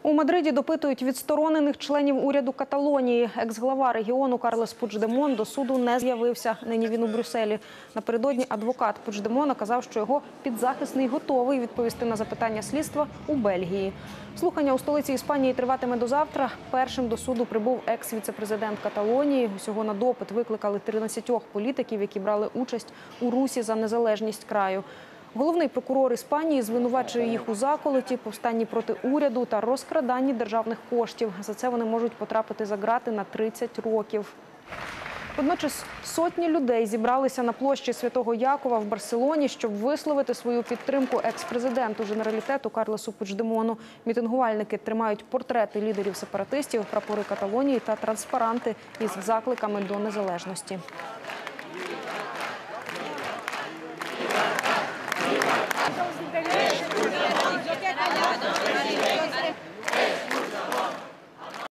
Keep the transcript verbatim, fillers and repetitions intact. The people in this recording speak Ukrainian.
У Мадриді допитують відсторонених членів уряду Каталонії. Екс-глава регіону Карлес Пучдемон до суду не з'явився. Нині він у Брюсселі. Напередодні адвокат Пучдемона казав, що його підзахисний готовий відповісти на запитання слідства у Бельгії. Слухання у столиці Іспанії триватиме до завтра. Першим до суду прибув екс-віцепрезидент Каталонії. Усього на допит викликали тринадцятьох політиків, які брали участь у русі за незалежність краю. Головний прокурор Іспанії звинувачує їх у заколоті, повстанні проти уряду та розкраданні державних коштів. За це вони можуть потрапити за ґрати на тридцять років. Водночас сотні людей зібралися на площі Святого Якова в Барселоні, щоб висловити свою підтримку екс-президенту Женералітету Карлесу Пучдемону. Мітингувальники тримають портрети лідерів сепаратистів, прапори Каталонії та транспаранти із закликами до незалежності.